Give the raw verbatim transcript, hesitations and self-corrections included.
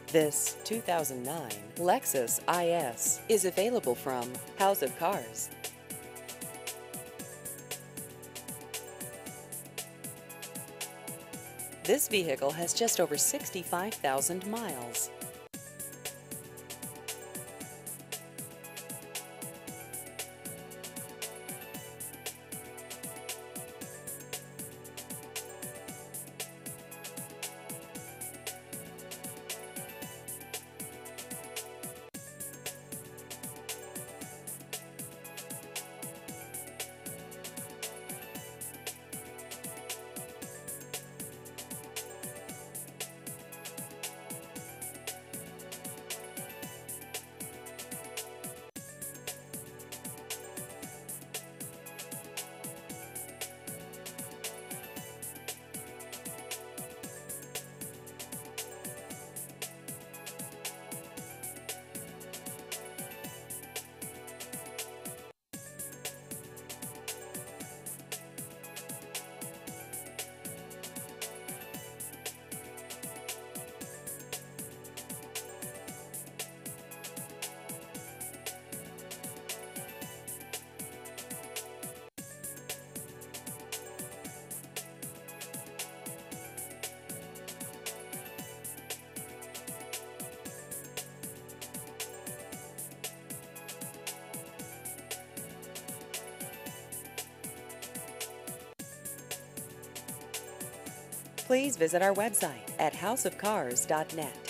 This two thousand nine Lexus I S is available from House of Cars. This vehicle has just over sixty-five thousand miles. Please visit our website at house of cars dot net.